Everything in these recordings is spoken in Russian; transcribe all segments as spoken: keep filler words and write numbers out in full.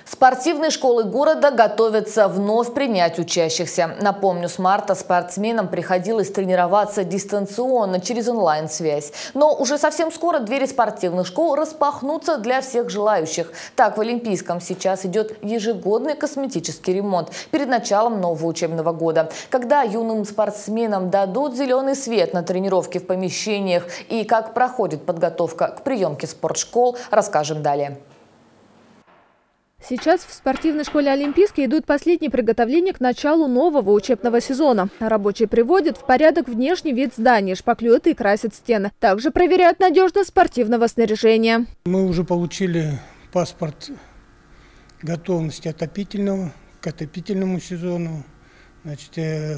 Спортивные школы города готовятся вновь принять учащихся. Напомню, с марта спортсменам приходилось тренироваться дистанционно через онлайн-связь. Но уже совсем скоро двери спортивных школ распахнутся для всех желающих. Так, в Олимпийском сейчас идет ежегодный косметический ремонт перед началом нового учебного года. Когда юным спортсменам дадут зеленый свет на тренировки в помещениях и как проходит подготовка к приемке спортшкол, расскажем далее. Сейчас в спортивной школе «Олимпийской» идут последние приготовления к началу нового учебного сезона. Рабочие приводят в порядок внешний вид здания, шпаклюют и красят стены. Также проверяют надежность спортивного снаряжения. Мы уже получили паспорт готовности отопительного к отопительному сезону. Значит, э,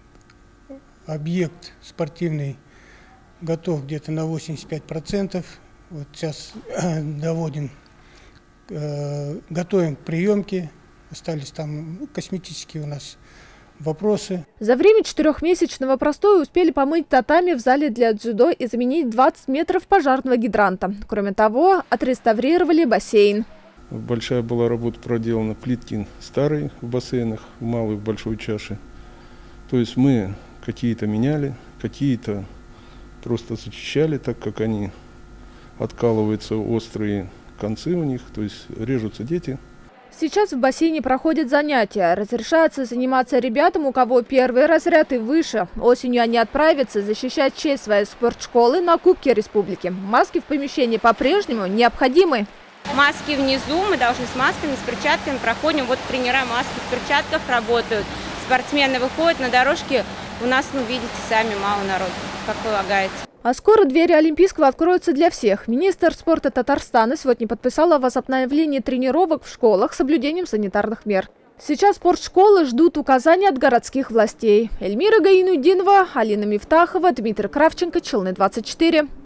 объект спортивный готов где-то на восемьдесят пять процентов. Вот сейчас э, доводим. Готовим к приемке, остались там косметические у нас вопросы. За время четырехмесячного простоя успели помыть татами в зале для дзюдо и заменить двадцать метров пожарного гидранта. Кроме того, отреставрировали бассейн. Большая была работа проделана, плитки старые в бассейнах, в малой, в большой чаше. То есть мы какие-то меняли, какие-то просто зачищали, так как они откалываются острые концы у них, то есть режутся дети. Сейчас в бассейне проходят занятия. Разрешается заниматься ребятам, у кого первый разряд и выше. Осенью они отправятся защищать честь своей спортшколы на Кубке Республики. Маски в помещении по-прежнему необходимы. Маски внизу, мы должны с масками, с перчатками проходим. Вот тренера маски в перчатках работают. Спортсмены выходят на дорожки. У нас, ну, видите, сами мало народу, как полагается. А скоро двери Олимпийского откроются для всех. Министр спорта Татарстана сегодня подписал о возобновлении тренировок в школах с соблюдением санитарных мер. Сейчас спортшколы ждут указаний от городских властей. Эльмира Гаинуддинова, Алина Мифтахова, Дмитрий Кравченко, Челны двадцать четыре.